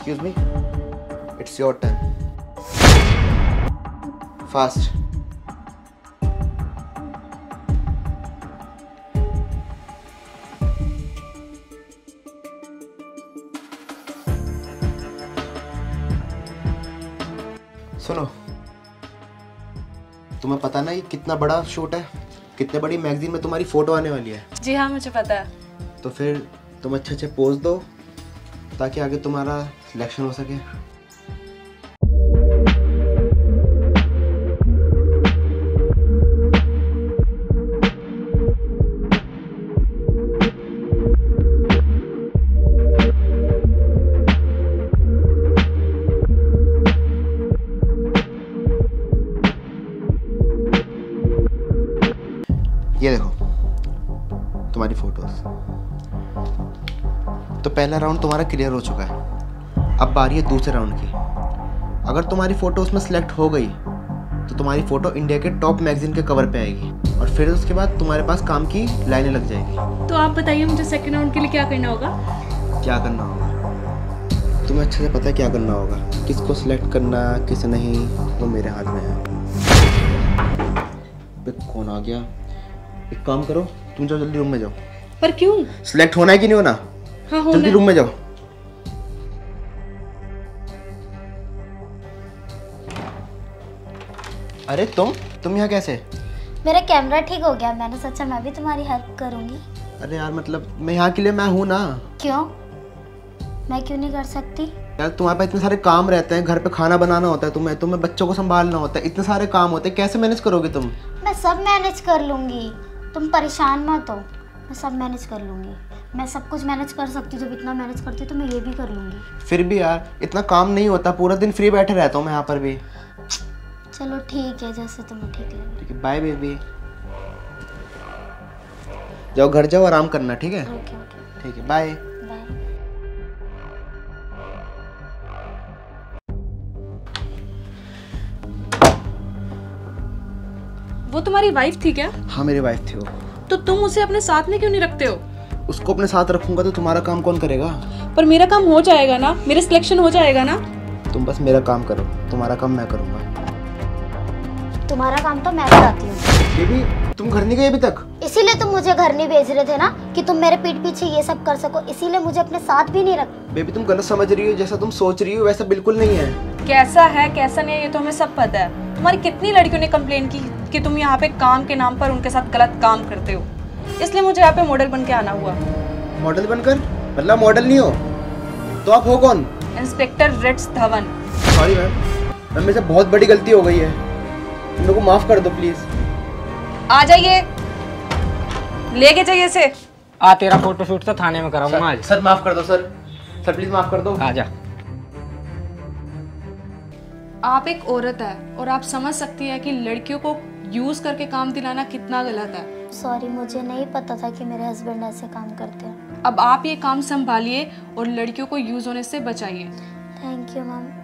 Excuse me. It's your turn. Fast. सुनो, तुम्हें पता ना ये कितना बड़ा शूट है, कितने बड़ी मैगजीन में तुम्हारी फोटो आने वाली है। जी हाँ, मुझे पता है। तो फिर तुम अच्छे अच्छे पोज दो ताकि आगे तुम्हारा सिलेक्शन हो सके। ये देखो तुम्हारी फोटोज। तो पहला राउंड तुम्हारा क्लियर हो चुका है, अब बारी है दूसरे राउंड की। अगर तुम्हारी फोटो उसमें सिलेक्ट हो गई तो तुम्हारी फोटो इंडिया के टॉप मैगजीन के कवर पे आएगी और फिर उसके बाद तुम्हारे पास काम की लाइनें लग जाएगी। तो आप बताइए मुझे सेकंड राउंड के लिए क्या करना होगा? क्या करना होगा तुम्हें अच्छे से पता है क्या करना होगा। किसको सिलेक्ट करना किसे नहीं वो मेरे हाथ में है। कौन आ गया? एक काम करो, तुम जाओ जल्दी रूम में जाओ। पर क्यों? सिलेक्ट होना है कि नहीं होना? हाँ, होना। जल्दी रूम में जाओ। अरे तुम यहाँ कैसे? मेरा कैमरा ठीक हो गया, मैंने सोचा मैं भी तुम्हारी हेल्प करूंगी। अरे यार मतलब मैं यहाँ के लिए मैं हूँ ना। क्यों? मैं क्यों नहीं कर सकती? यार तुम्हारे पास इतने सारे काम रहते हैं, घर पे खाना बनाना होता है, तुम्हें बच्चों को संभालना होता है, इतने सारे काम होते हैं, कैसे मैनेज करोगे तुम? मैं सब मैनेज कर लूंगी, तुम परेशान मत हो। मैं सब मैनेज कर लूंगी, मैं सब कुछ मैनेज कर सकती हूँ। जब इतना मैनेज करती हूँ तो मैं ये भी कर लूंगी। फिर भी यार इतना काम नहीं होता, पूरा दिन फ्री बैठे रहता हूँ मैं यहाँ पर भी। चलो ठीक है, जैसे तुम्हें ठीक लगे। ठीक है, बाय बेबी। जाओ घर जाओ, आराम करना। ठीक है? ओके ओके, ठीक है, बाय। बाय। वो तुम्हारी वाइफ थी क्या? हाँ मेरी वाइफ थी वो। तो तुम उसे अपने साथ में क्यों नहीं रखते हो? उसको अपने साथ रखूंगा तो तुम्हारा काम कौन करेगा? पर मेरा काम हो जाएगा ना, मेरा सिलेक्शन हो जाएगा ना। तुम बस मेरा काम करो, तुम्हारा काम मैं करूंगा। तुम्हारा काम तो मैं कराती हूँ। बेबी तुम घर नहीं गए अभी तक? इसीलिए तुम मुझे घर नहीं भेज रहे थे ना, कि तुम मेरे पीठ पीछे ये सब कर सको, इसीलिए मुझे अपने साथ भी नहीं रख। बेबी तुम गलत समझ रही हो, जैसा तुम सोच रही हो वैसा बिल्कुल नहीं है। कैसा है कैसा नहीं है ये तो हमें सब पता है। तुम्हारी कितनी लड़कियों ने कंप्लेन की कि तुम यहाँ पे काम के नाम पर उनके साथ गलत काम करते हो, इसलिए मुझे यहाँ पे मॉडल बन के आना हुआ। मॉडल बनकर? मतलब मॉडल नहीं हो तो आप हो कौन? इंस्पेक्टर रिट्स धवन। सॉरी मैम, मेरे से बहुत बड़ी गलती हो गई है, तुम लोगों को माफ कर दो प्लीज। आ जाइए, लेके जाइए इसे। तेरा फोटोशूट तो थाने में कराऊंगा आज। सर माफ कर दो सर, सर प्लीज माफ कर दो। आजा। आप एक औरत है और आप समझ सकती है कि लड़कियों को यूज करके काम दिलाना कितना गलत है। सॉरी, मुझे नहीं पता था कि मेरे हस्बैंड ऐसे काम करते हैं। अब आप ये काम संभालिए और लड़कियों को यूज होने से बचाइए। Thank you ma'am.